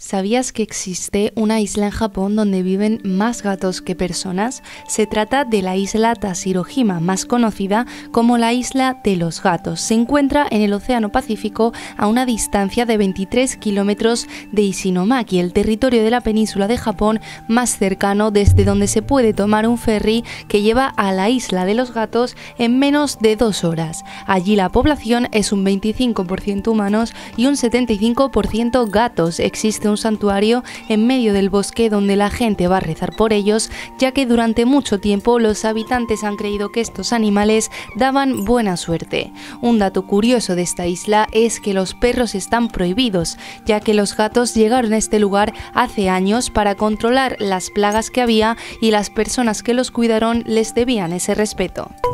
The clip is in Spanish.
¿Sabías que existe una isla en Japón donde viven más gatos que personas? Se trata de la isla Tashirohima, más conocida como la isla de los gatos. Se encuentra en el Océano Pacífico a una distancia de 23 kilómetros de Ishinomaki, el territorio de la península de Japón más cercano, desde donde se puede tomar un ferry que lleva a la isla de los gatos en menos de 2 horas. Allí la población es un 25% humanos y un 75% gatos. Existe un santuario en medio del bosque donde la gente va a rezar por ellos, ya que durante mucho tiempo los habitantes han creído que estos animales daban buena suerte. Un dato curioso de esta isla es que los perros están prohibidos, ya que los gatos llegaron a este lugar hace años para controlar las plagas que había y las personas que los cuidaron les debían ese respeto.